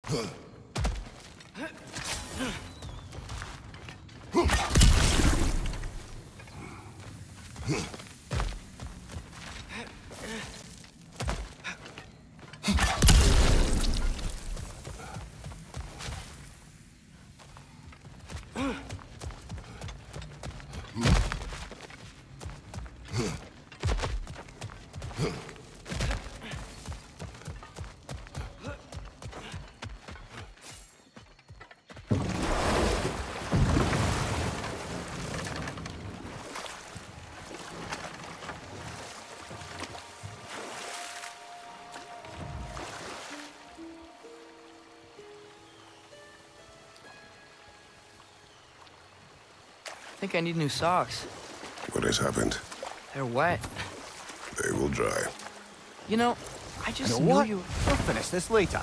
I think I need new socks. What has happened? They're wet. They will dry. You know, I just You know what? knew you... We'll finish this later.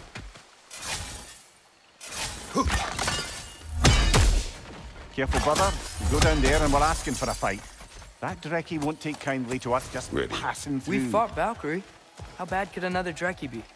Careful, brother. You go down there and we're asking for a fight. That Drekkie won't take kindly to us just Ready. passing through. We fought Valkyrie. How bad could another Drekkie be?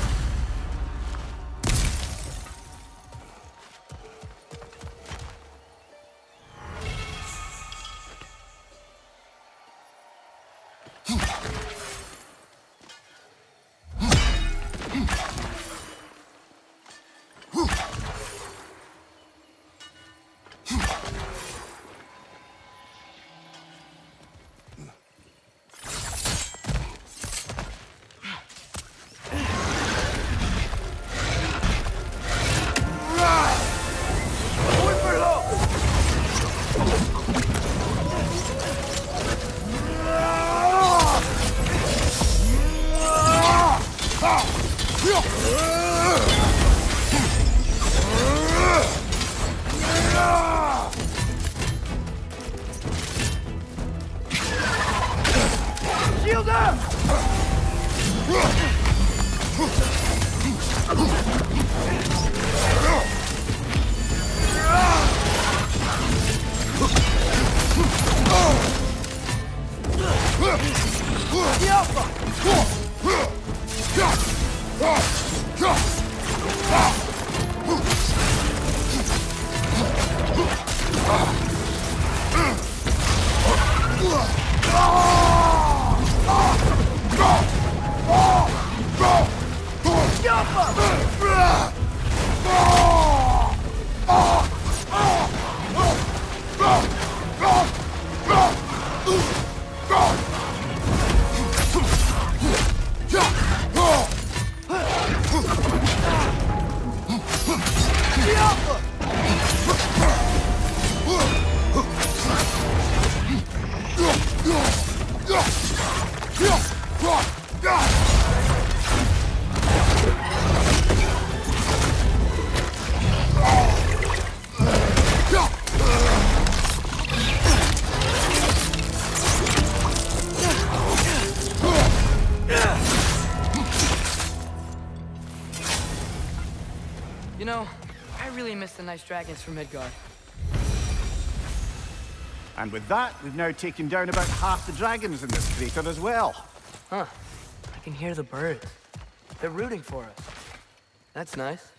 Shield up! You know, I really miss the nice dragons from Midgard. And with that, we've now taken down about half the dragons in this crater as well. Huh. I can hear the birds. They're rooting for us. That's nice.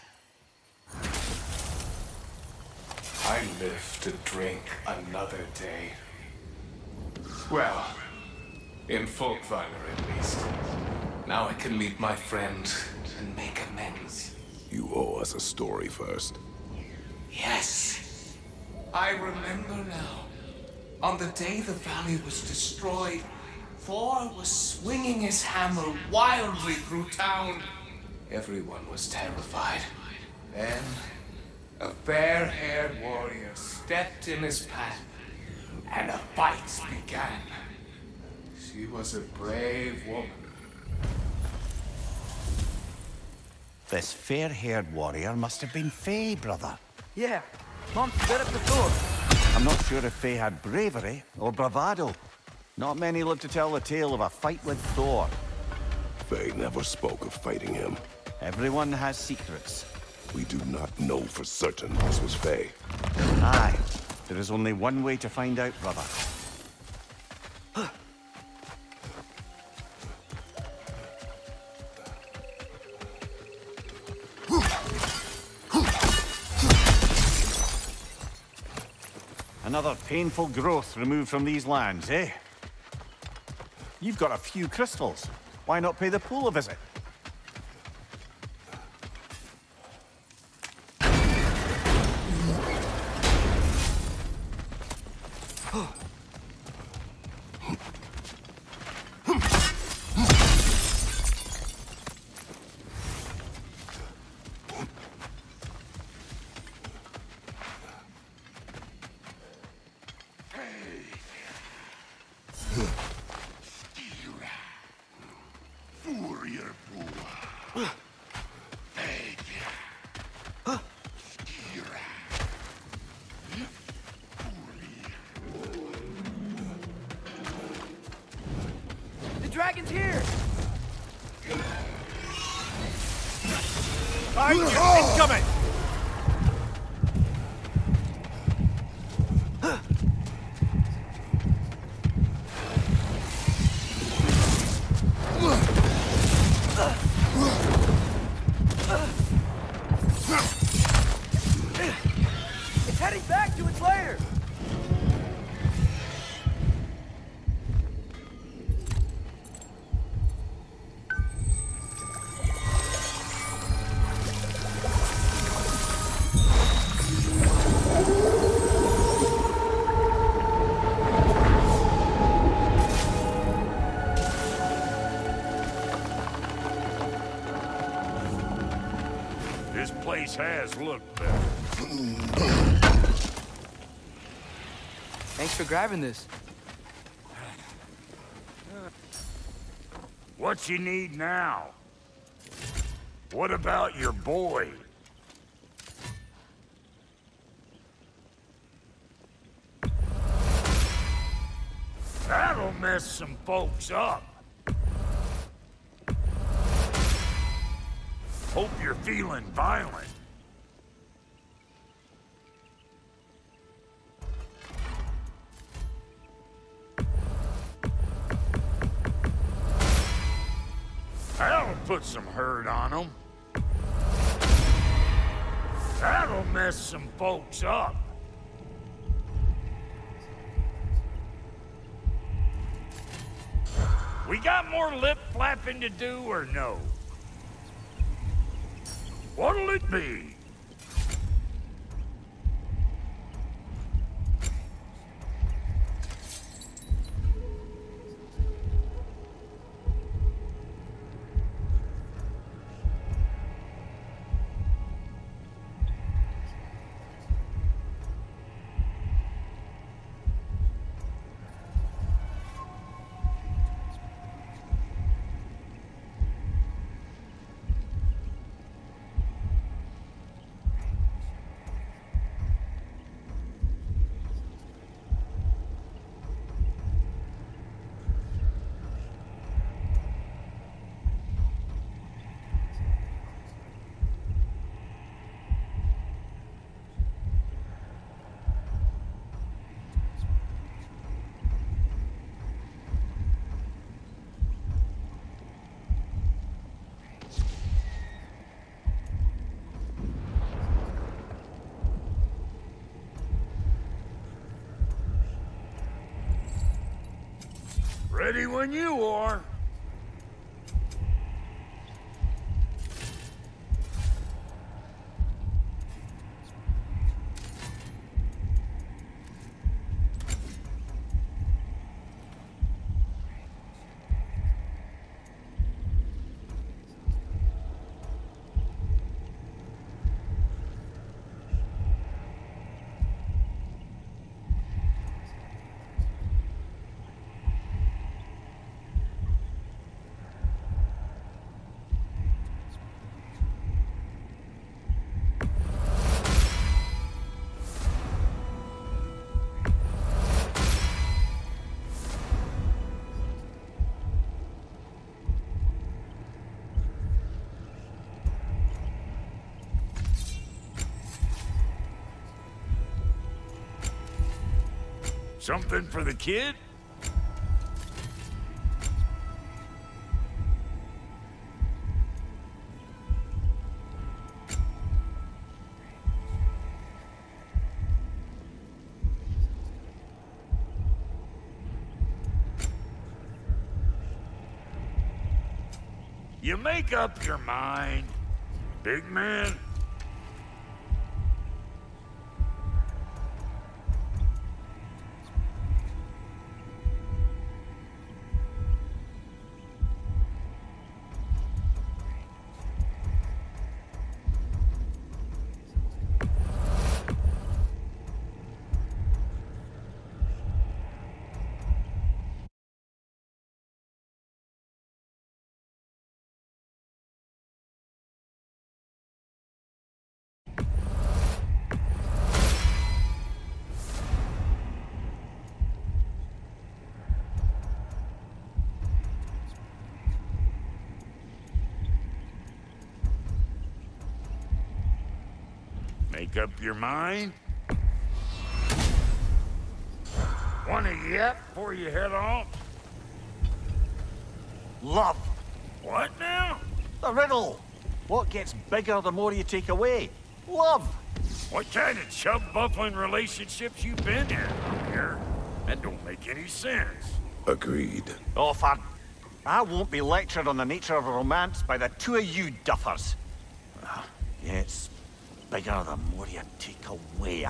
I live to drink another day. Well, in Folkvanger at least. Now I can meet my friend and make amends. You owe us a story first. Yes. I remember now. On the day the valley was destroyed, Thor was swinging his hammer wildly through town. Everyone was terrified. Then, a fair-haired warrior stepped in his path, and a fight began. She was a brave woman. This fair-haired warrior must have been Faye, brother. Yeah, Mom stood up to Thor. I'm not sure if Faye had bravery or bravado. Not many live to tell the tale of a fight with Thor. Faye never spoke of fighting him. Everyone has secrets. We do not know for certain this was Faye. Aye. There is only one way to find out, brother. Another painful growth removed from these lands, eh? You've got a few crystals. Why not pay the pool a visit? The dragon's here! Incoming! It's heading back to its lair! This place has looked better. Thanks for grabbing this. What you need now? What about your boy? That'll mess some folks up. Hope you're feeling violent. That'll put some hurt on them. That'll mess some folks up. We got more lip flapping to do or no? What'll it be? Ready when you are. Something for the kid? You make up your mind, big man? Make up your mind? Wanna yet before you head off? Love. What now? The riddle. What gets bigger the more you take away? Love. What kind of chub-buffling relationships you been in up here? That don't make any sense. Agreed. Oh, I won't be lectured on the nature of romance by the two of you duffers. It's bigger the more you take away.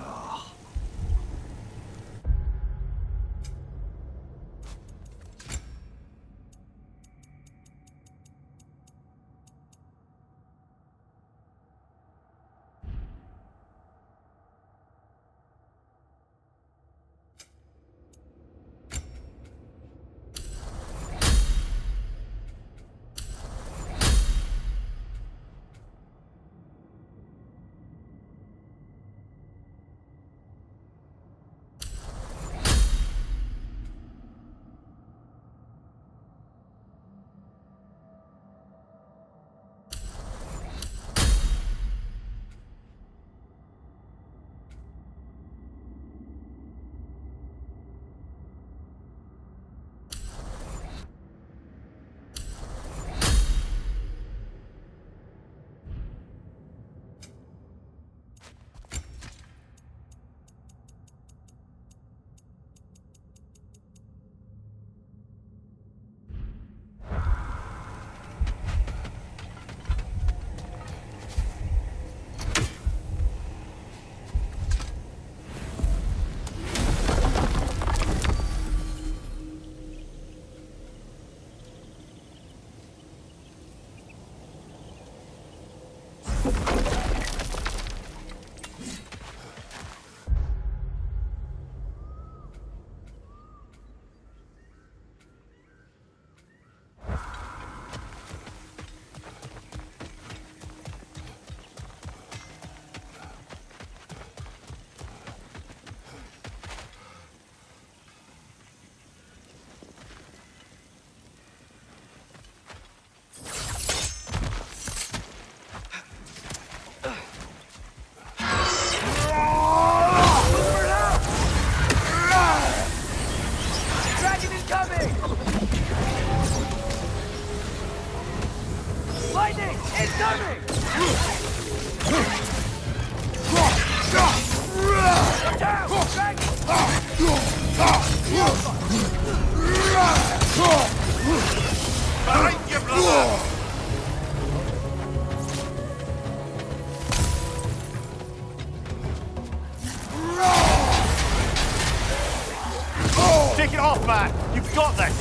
Take it off, man! You've got this!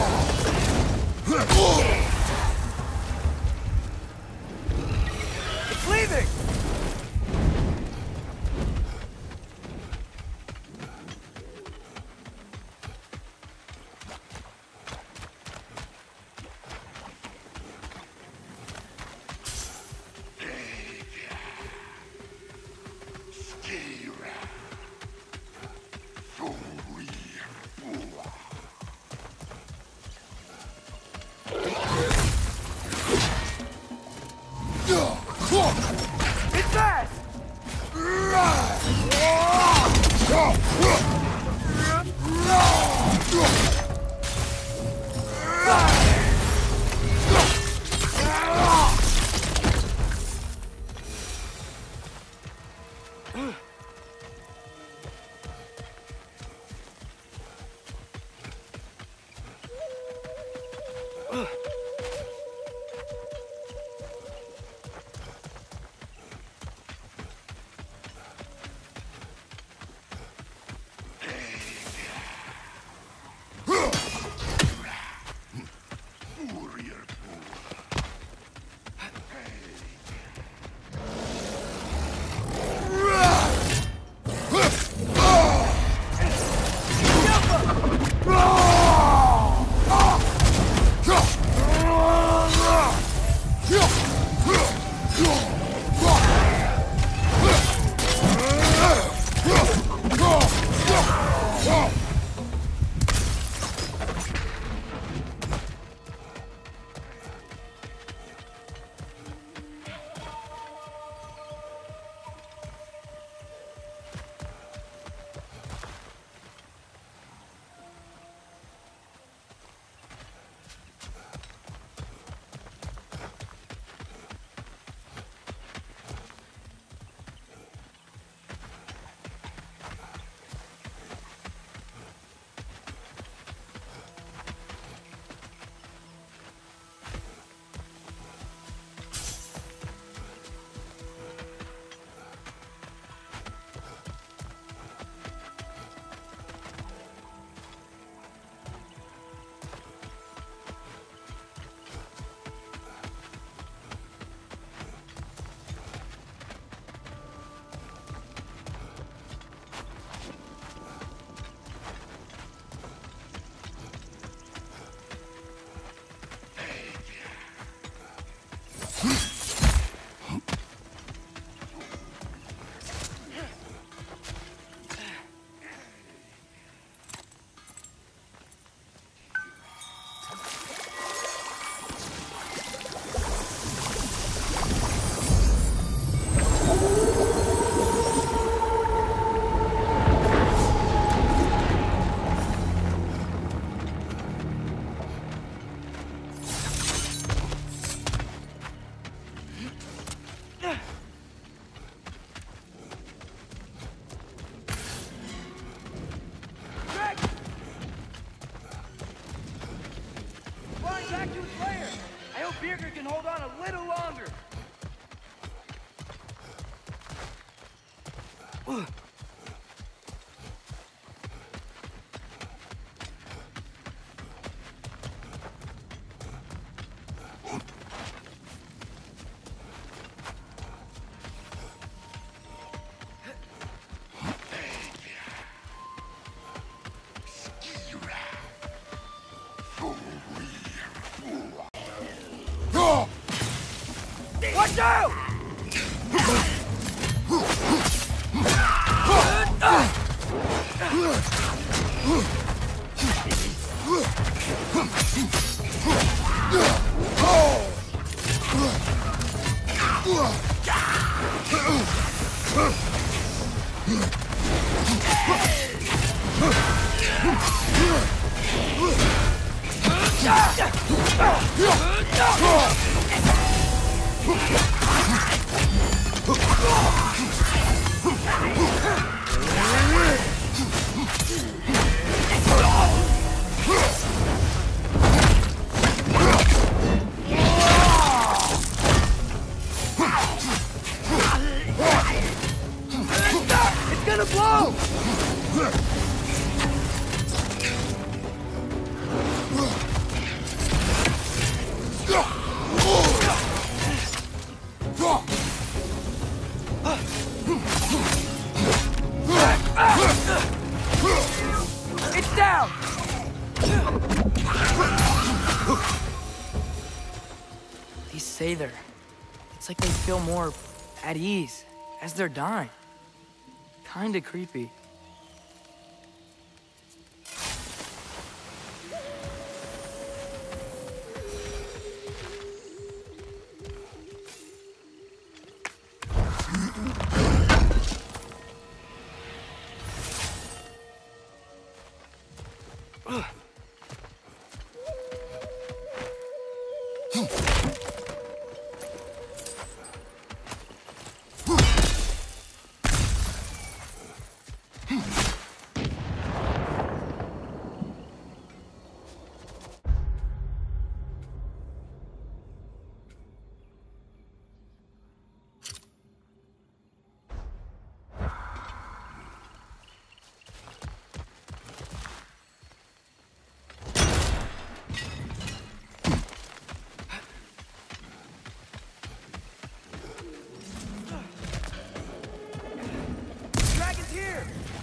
It's leaving! hold on a little longer. Watch out! It's gonna blow! It's down! These say they're... It's like they feel more at ease as they're dying. Kinda creepy. Dragon's here!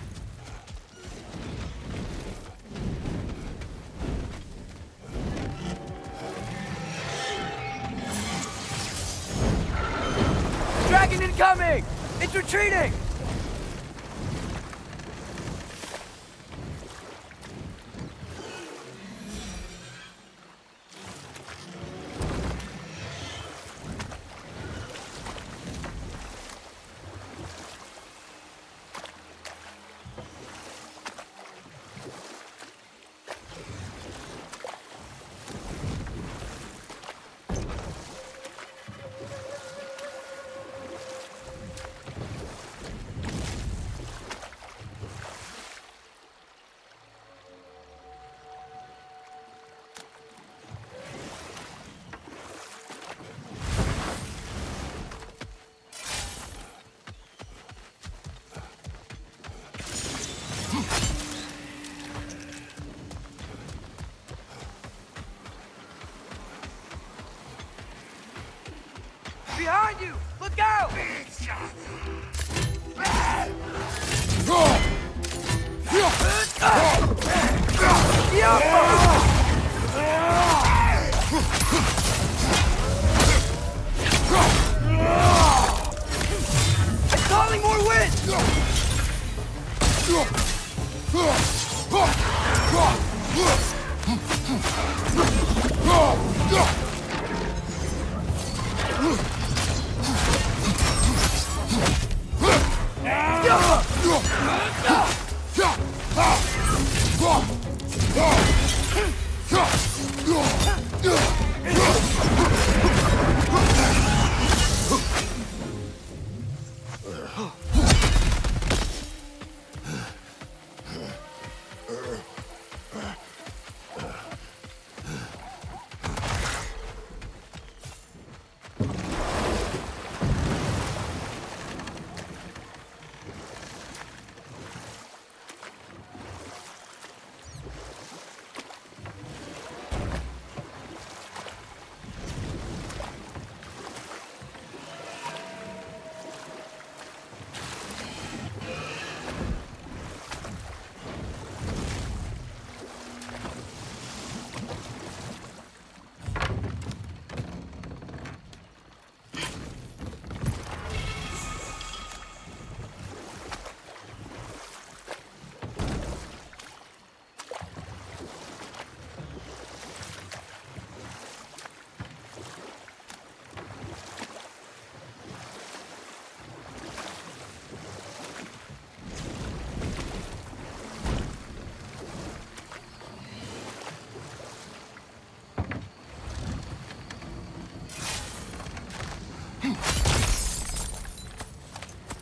Dragon incoming! It's retreating!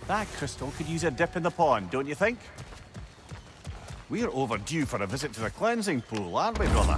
That crystal could use a dip in the pond, don't you think? We're overdue for a visit to the cleansing pool, aren't we, brother?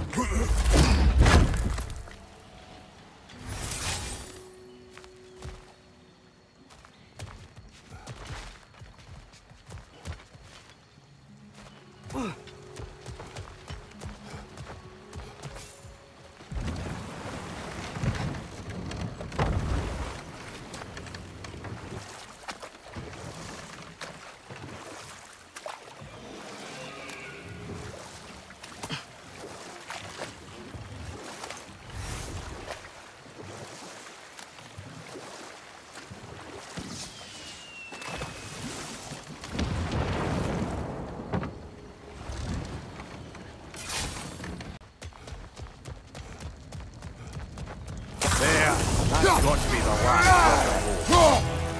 That's got to be the last one.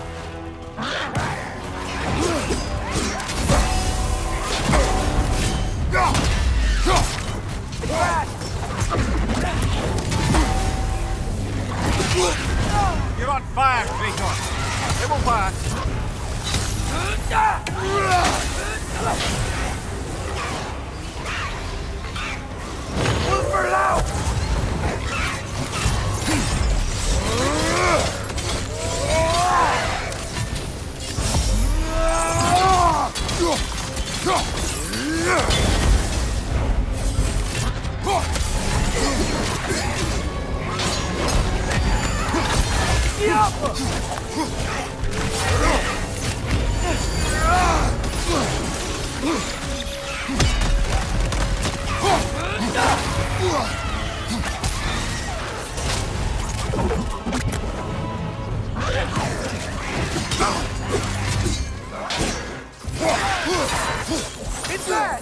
You're on fire, Kratos. It will pass. Move for loud! It's that!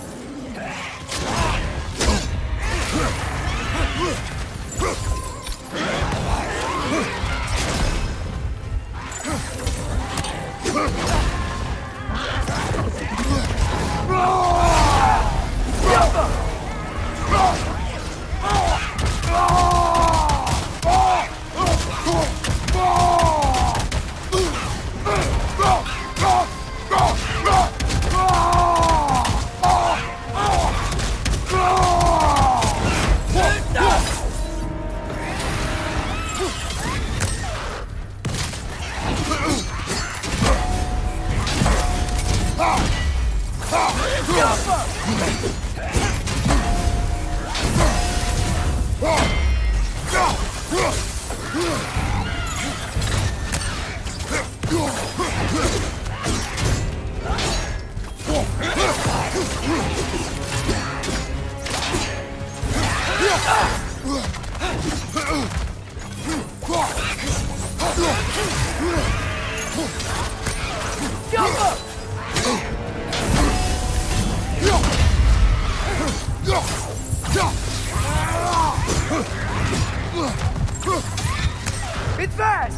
It's fast!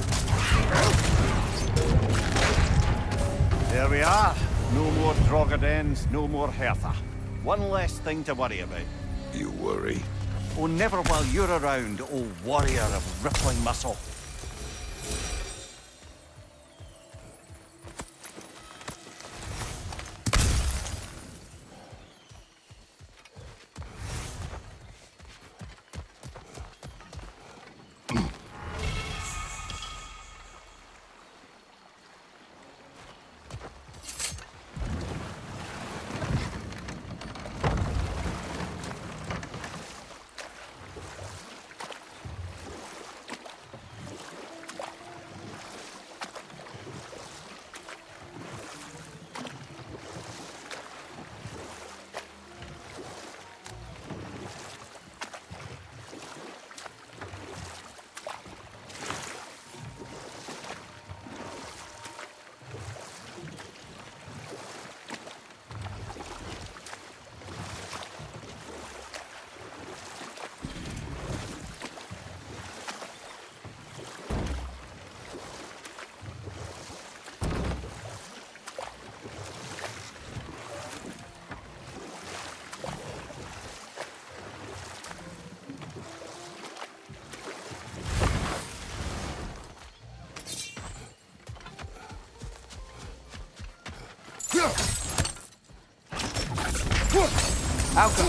There we are. No more Drogadens, no more Hertha. One less thing to worry about. You worry? Oh, never while you're around, oh warrior of rippling muscle. Outcome.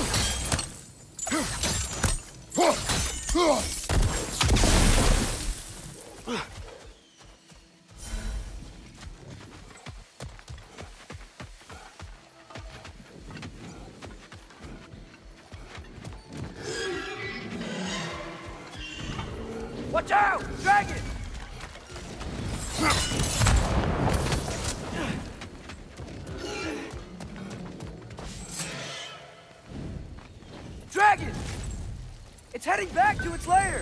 Watch out! Dragon! Dragon! It's heading back to its lair!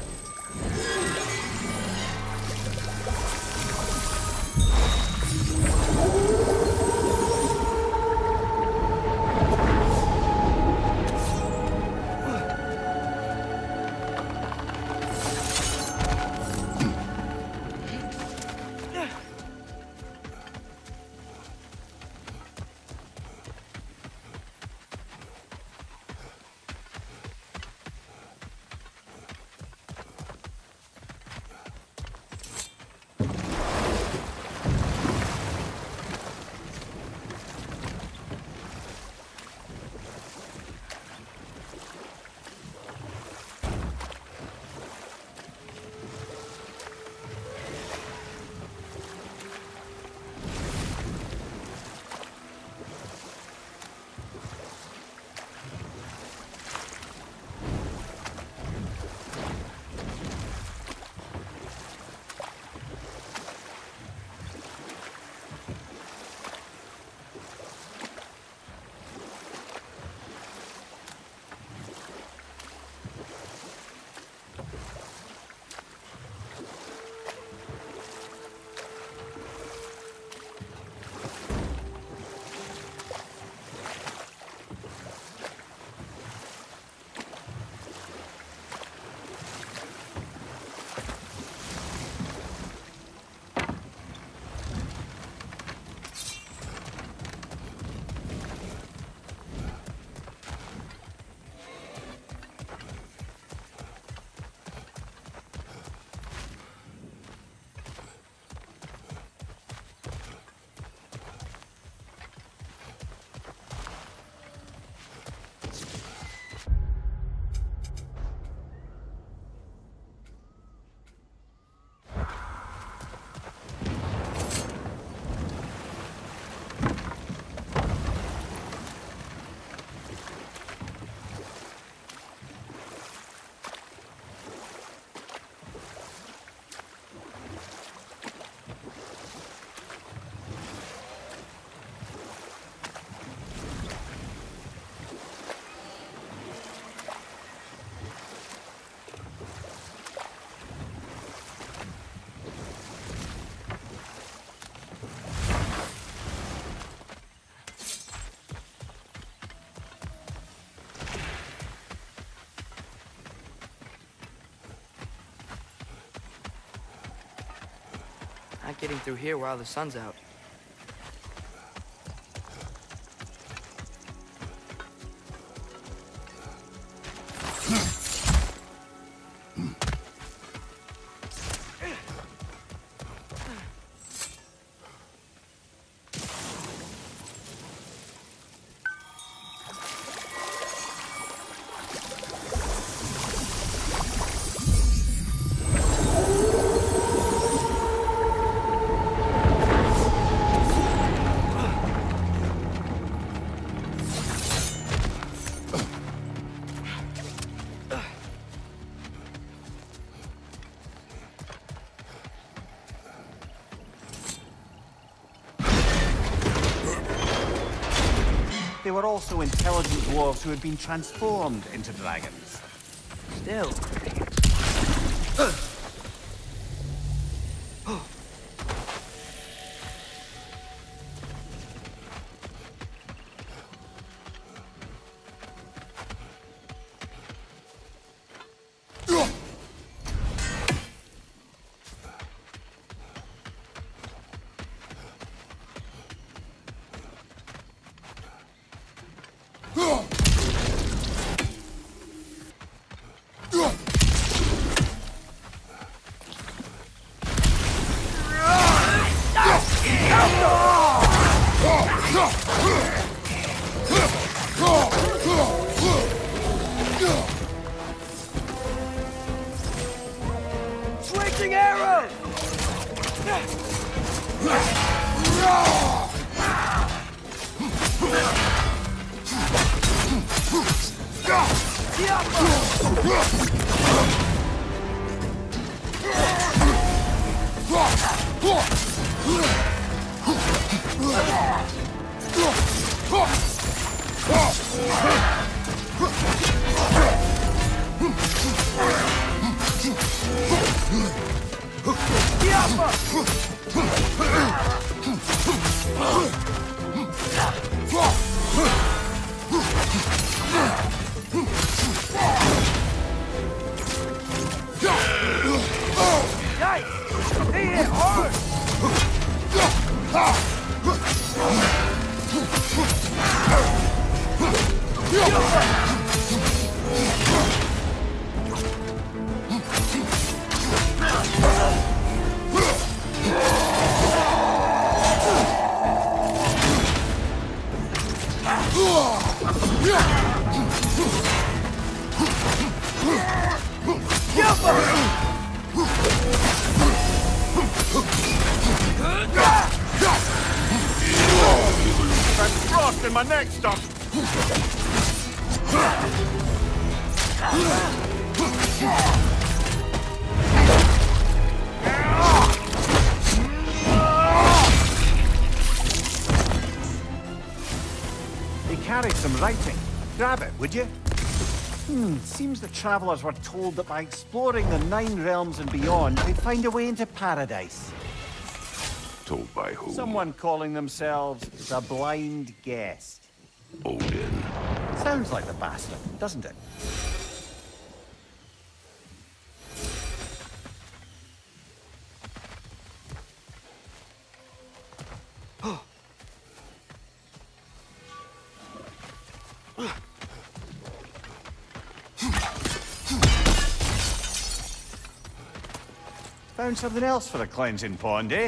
Not getting through here while the sun's out. They were also intelligent dwarves who had been transformed into dragons. Still. Switching arrows! That's frost in my neck stuff. He carried some writing. Grab it, would you? Seems the travelers were told that by exploring the 9 realms and beyond, they'd find a way into paradise. Told by who? Someone calling themselves the Blind Guest. Odin. Sounds like the bastard, doesn't it? Found something else for the cleansing pond, eh?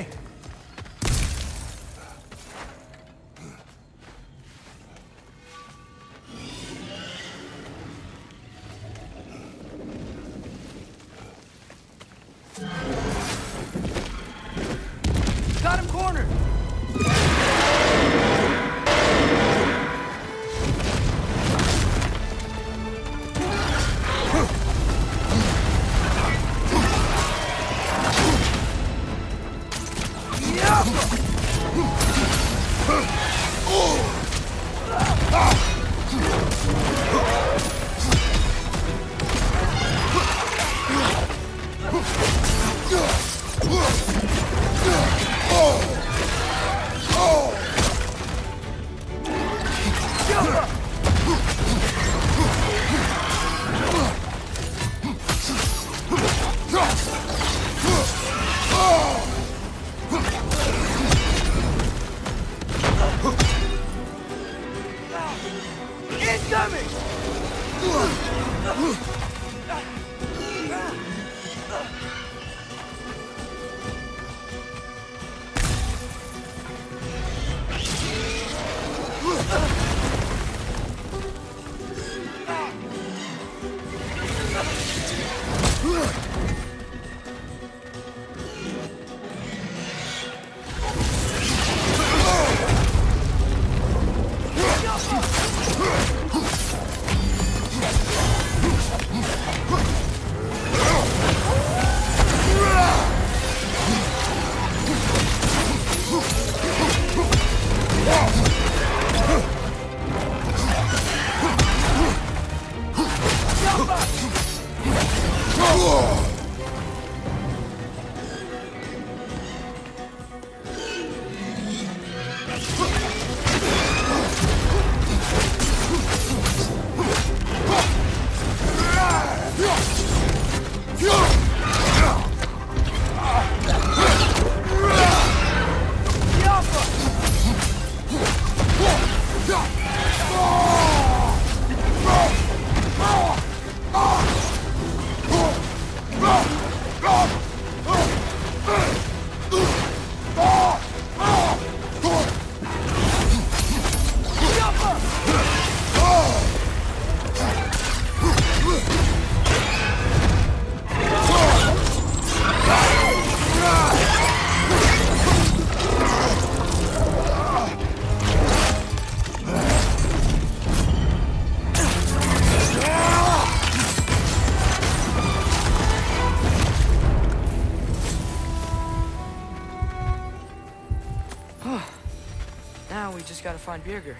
Got him cornered! Now we just gotta find Birger.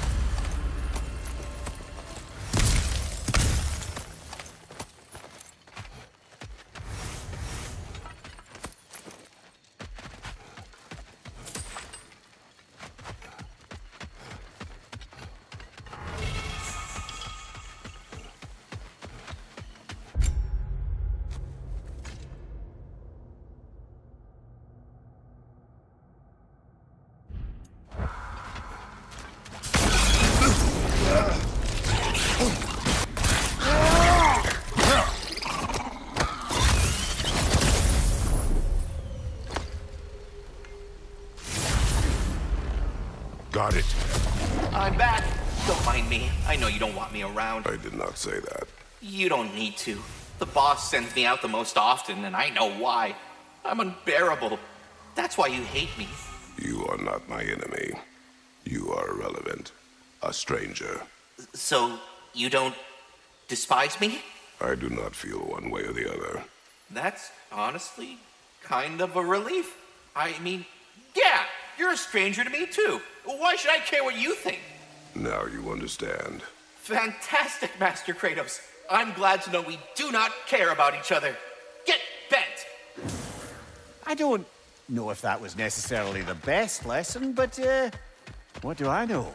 Got it. I'm back. Don't mind me. I know you don't want me around. I did not say that. You don't need to. The boss sends me out the most often, and I know why. I'm unbearable. That's why you hate me. You are not my enemy. You are irrelevant. A stranger. So, you don't despise me? I do not feel one way or the other. That's honestly kind of a relief. I mean, yeah, you're a stranger to me too. Why should I care what you think? Now you understand. Fantastic, Master Kratos. I'm glad to know we do not care about each other. Get bent! I don't know if that was necessarily the best lesson, but, what do I know?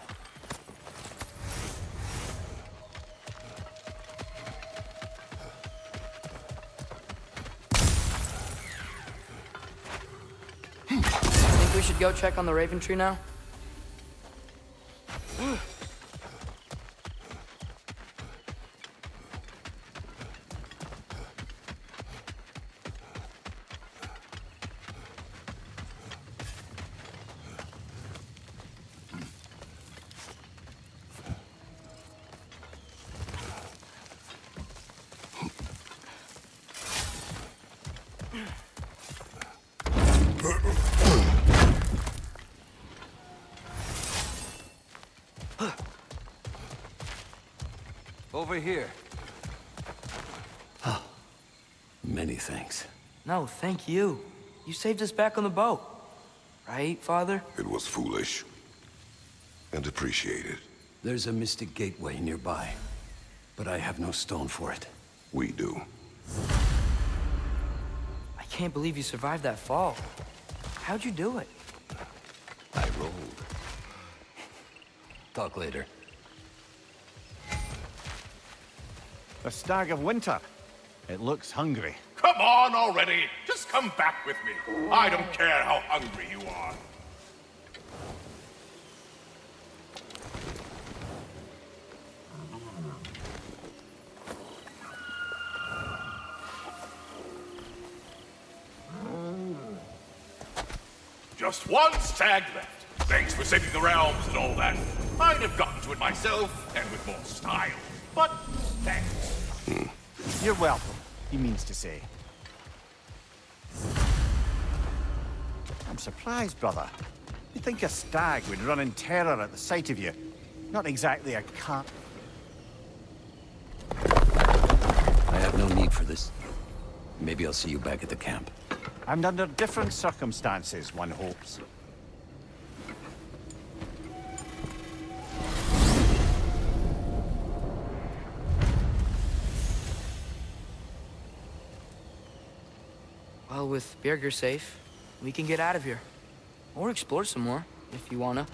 Think we should go check on the Raven Tree now? Over here. Many thanks. No, thank you. You saved us back on the boat. Right, Father? It was foolish. And appreciated. There's a mystic gateway nearby, but I have no stone for it. We do. I can't believe you survived that fall. How'd you do it? I rolled. Talk later. A stag of winter. It looks hungry. Come on already! Just come back with me. I don't care how hungry you are. Just one stag left. Thanks for saving the realms and all that. I'd have gotten to it myself, and with more style. But thanks. You're welcome, he means to say. I'm surprised, brother. You'd think a stag would run in terror at the sight of you. Not exactly a cat. I have no need for this. Maybe I'll see you back at the camp. And under different circumstances, one hopes. Well, with Birger safe, we can get out of here. Or explore some more, if you wanna.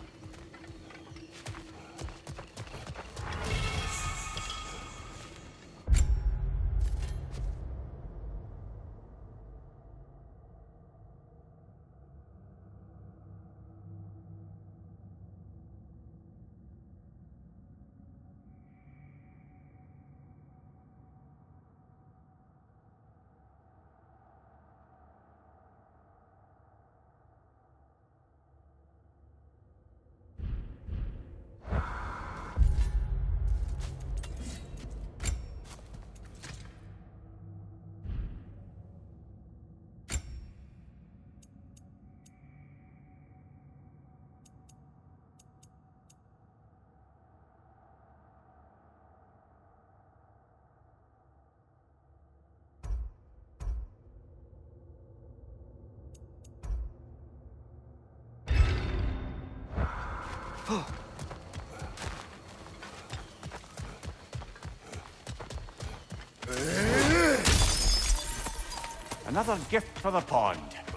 Another gift for the pond.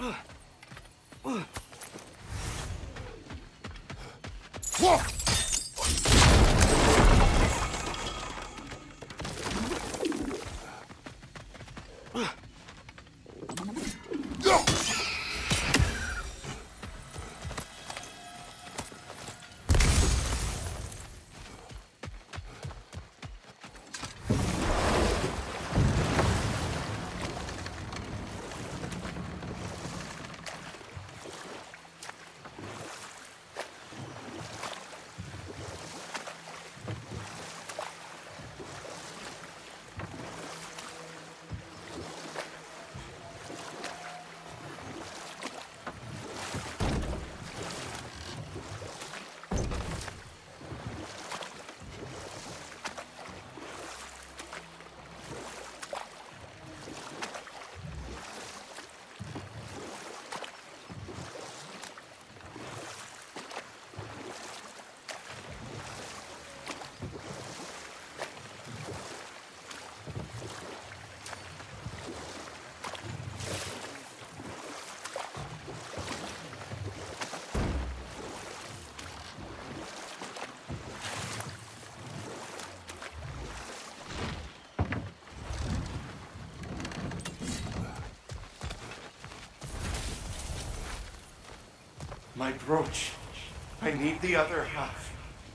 My brooch. I need the other half.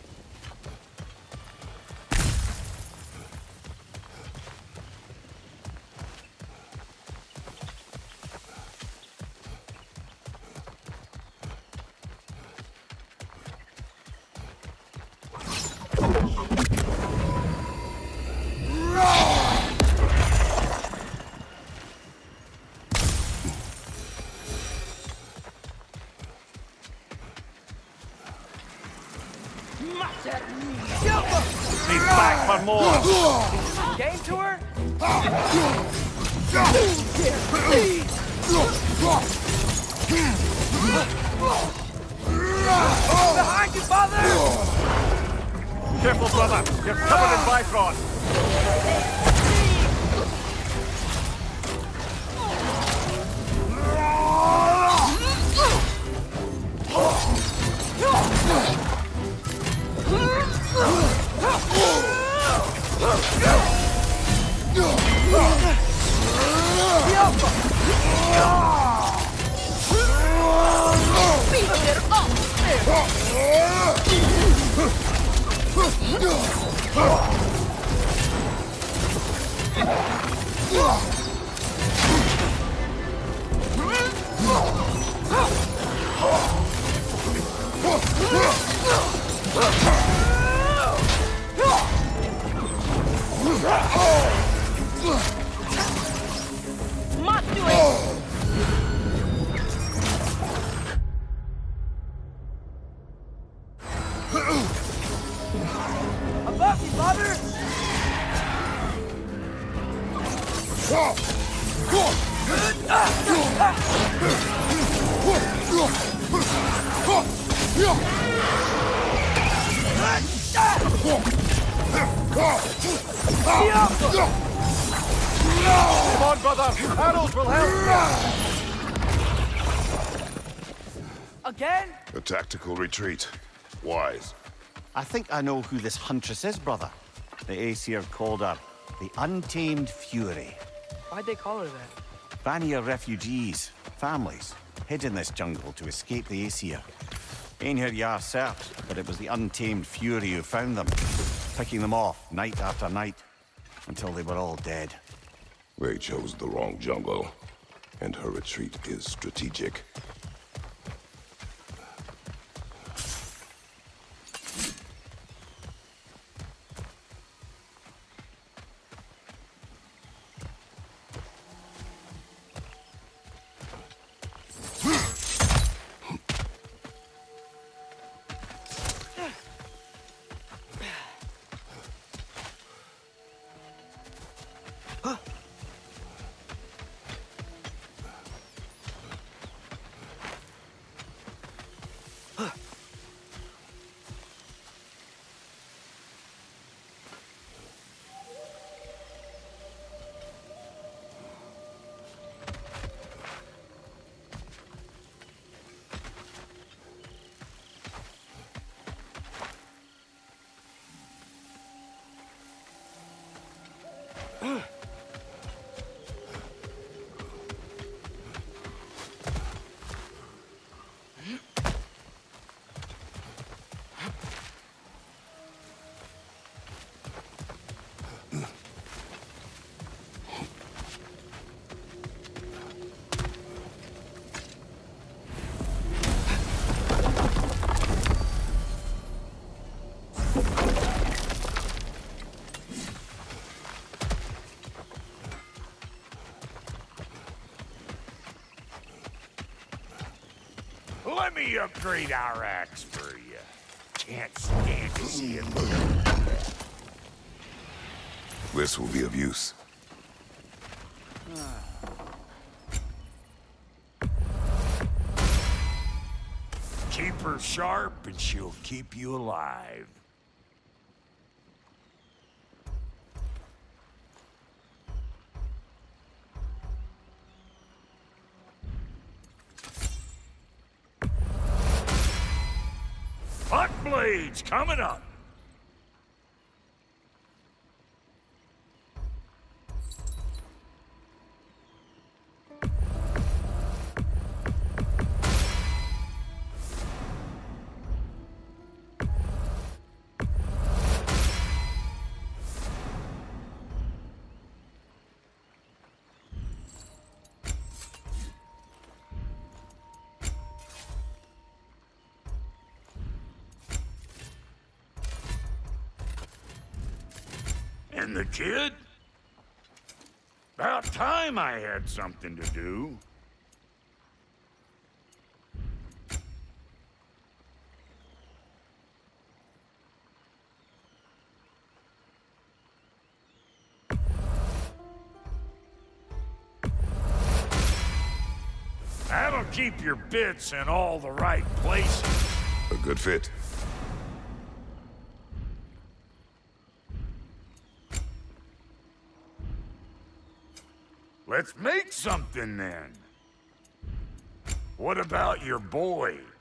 He's back for more. Game to her? Behind you, father! Careful, brother. You're covered in Bifrost. Must do it! Above you, father! Come on, brother. Arrows will help. Again? A tactical retreat. Wise. I think I know who this huntress is, brother. The Aesir called her the Untamed Fury. Why'd they call her that? Vanir refugees, families, hid in this jungle to escape the Aesir. Einhir Yar searched, but it was the Untamed Fury who found them, picking them off night after night, until they were all dead. They chose the wrong jungle, and her retreat is strategic. Let me upgrade our axe for you. Can't stand to see it look. This will be of use. Keep her sharp and she'll keep you alive. Hot blades coming up. And the kid? About time I had something to do. That'll keep your bits in all the right places. A good fit. Let's make something then. What about your boy?